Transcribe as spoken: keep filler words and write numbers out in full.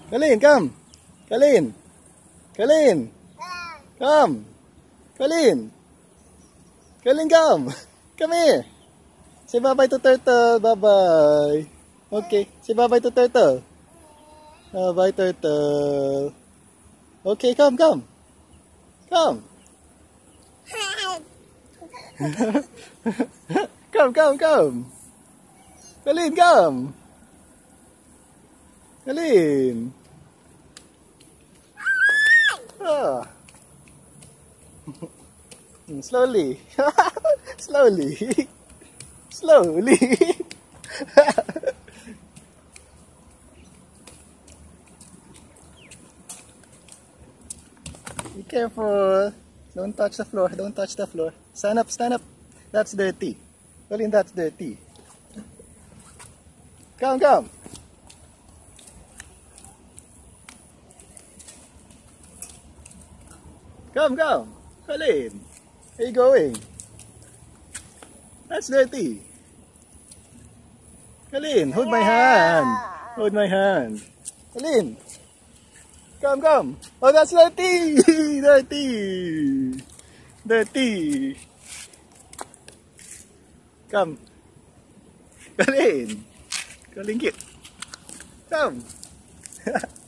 Coleen, come. Coleen. Coleen. Come. Coleen. Coleen, come. Come here. Say bye-bye to Turtle. Bye-bye. Okay. Say bye-bye to Turtle. Bye-bye, Turtle. Okay, come, come. Come. Come, come, come. Coleen, come. Coleen. Oh. Slowly. Slowly. Slowly. Be careful. Don't touch the floor. Don't touch the floor. Stand up, stand up. That's dirty. Coleen, that's dirty. Come, come. Come, come. Coleen. Where you going? That's dirty. Coleen, hold my hand. Hold my hand. Coleen. Come, come. Oh, that's dirty. Dirty. Dirty. Come. Coleen. Coleen, get. Come.